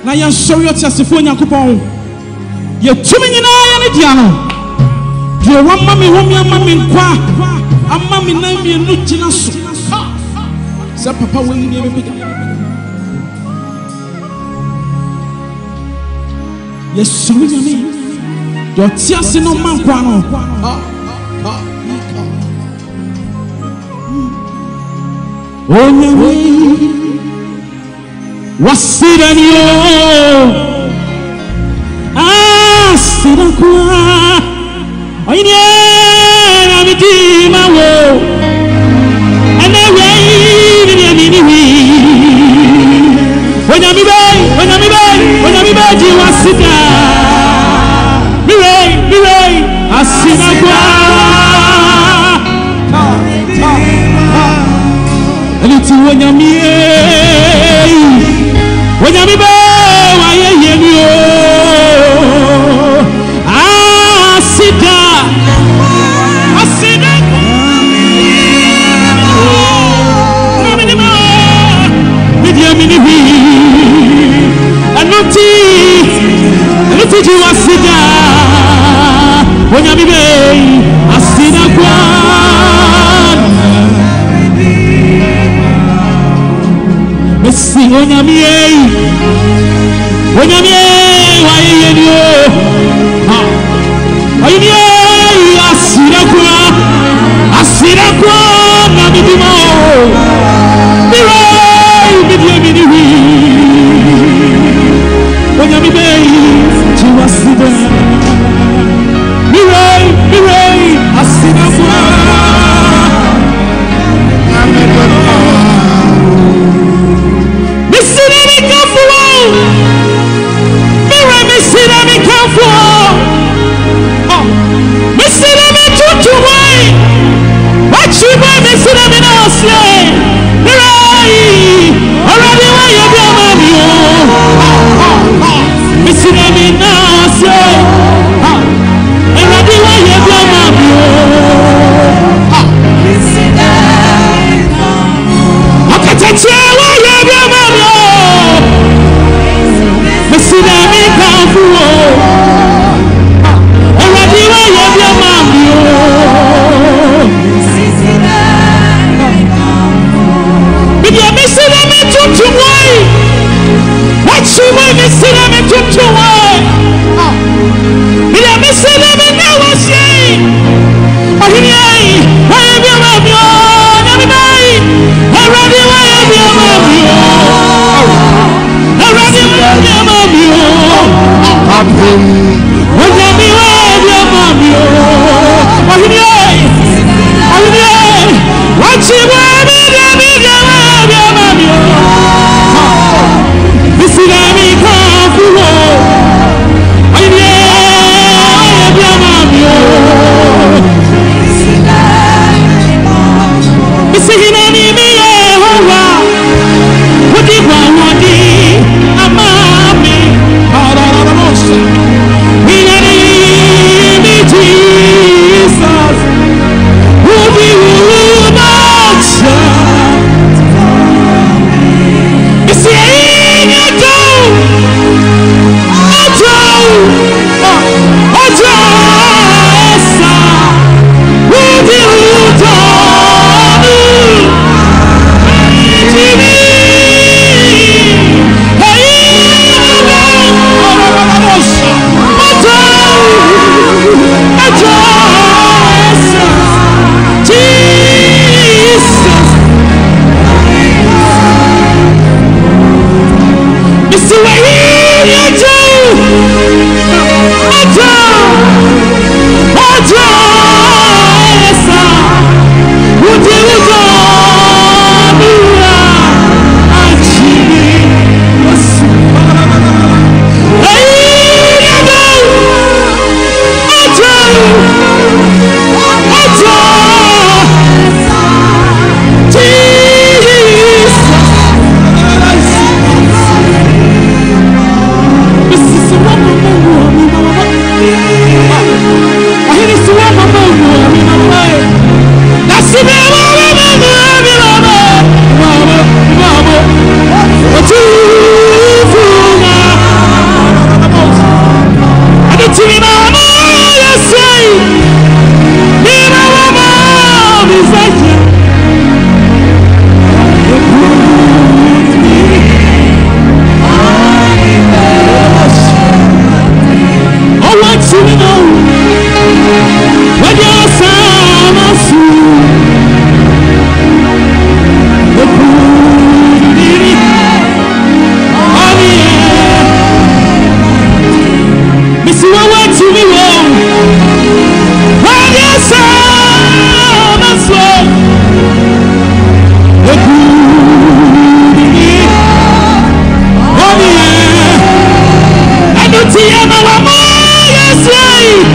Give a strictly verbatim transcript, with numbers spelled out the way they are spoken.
na yan sorry otiasefo Nyankopɔn ye tumi nyina ya ne dia no de wa mami ho mi amami nkwa amami na mi enu gina so se papa we ni me pega ye sorry nyame de otiase no mankwa no oh nyame wasiranyo asirakwa oyine na midima wo enewe ni ni ni wi onyami bay onyami bay onyami bay ji wasida miwe miwe asirakwa eliti onyami onyami ba wa ye ye ni o asida asida mimi ni ma media mini wi anoti anoti ji wasida onyami ba asida kwa Messi onyami onyami wa ye ni o ha oyini asira kwa asira kwa na bidima o biwe bidie bidwi onyami be jiwa sida biwe biwe asira kwa This is Tiama wamo yes